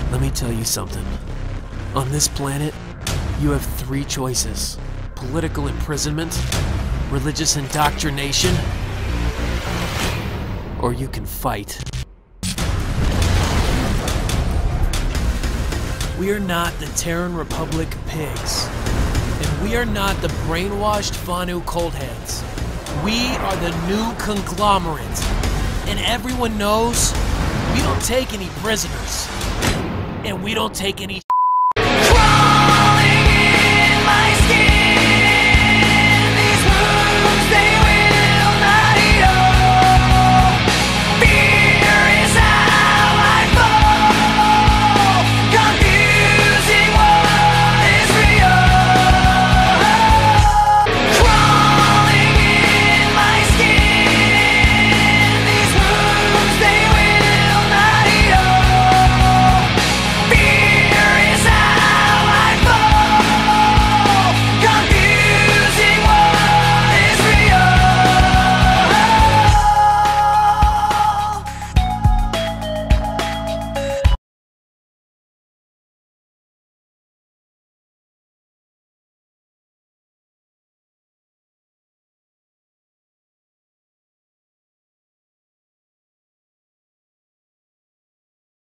Let me tell you something. On this planet, you have three choices: political imprisonment, religious indoctrination, or you can fight. We are not the Terran Republic pigs, and we are not the brainwashed Vanu coldheads. We are the new Conglomerate, and everyone knows we don't take any prisoners, and we don't take any